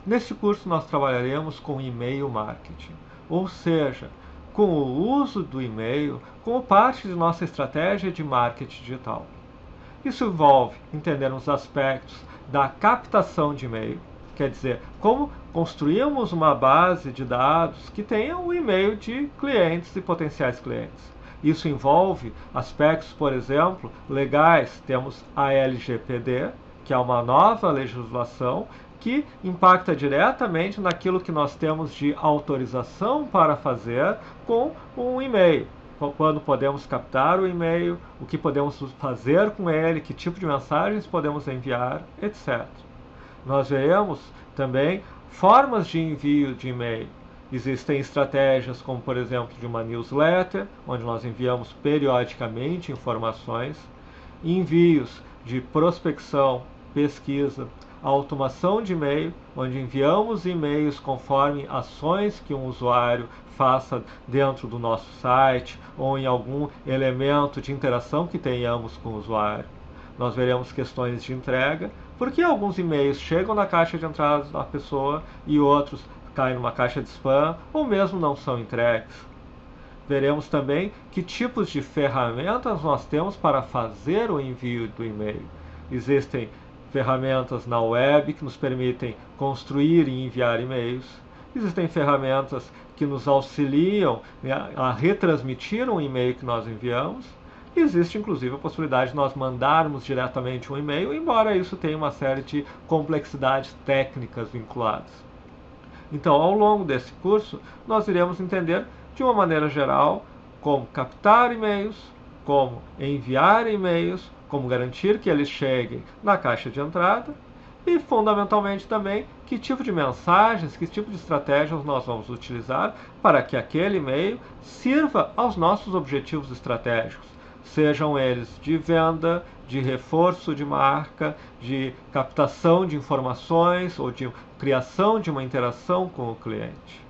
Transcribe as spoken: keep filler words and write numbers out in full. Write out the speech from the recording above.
Neste curso nós trabalharemos com e-mail marketing, ou seja, com o uso do e-mail como parte de nossa estratégia de marketing digital. Isso envolve entender os aspectos da captação de e-mail, quer dizer, como construímos uma base de dados que tenha o e-mail de clientes e potenciais clientes. Isso envolve aspectos, por exemplo, legais. Temos a L G P D, que é uma nova legislação que impacta diretamente naquilo que nós temos de autorização para fazer com um e-mail. Quando podemos captar o e-mail, o que podemos fazer com ele, que tipo de mensagens podemos enviar, etcétera. Nós veremos também formas de envio de e-mail. Existem estratégias como, por exemplo, de uma newsletter, onde nós enviamos periodicamente informações, envios de prospecção, pesquisa, automação de e-mail, onde enviamos e-mails conforme ações que um usuário faça dentro do nosso site ou em algum elemento de interação que tenhamos com o usuário. Nós veremos questões de entrega, porque alguns e-mails chegam na caixa de entrada da pessoa e outros caem numa caixa de spam ou mesmo não são entregues. Veremos também que tipos de ferramentas nós temos para fazer o envio do e-mail. Existem ferramentas na web que nos permitem construir e enviar e-mails. Existem ferramentas que nos auxiliam a retransmitir um e-mail que nós enviamos. Existe inclusive a possibilidade de nós mandarmos diretamente um e-mail, embora isso tenha uma série de complexidades técnicas vinculadas. Então, ao longo desse curso, nós iremos entender de uma maneira geral como captar e-mails, como enviar e-mails, como garantir que eles cheguem na caixa de entrada e, fundamentalmente, também que tipo de mensagens, que tipo de estratégias nós vamos utilizar para que aquele e-mail sirva aos nossos objetivos estratégicos, sejam eles de venda, de reforço de marca, de captação de informações ou de criação de uma interação com o cliente.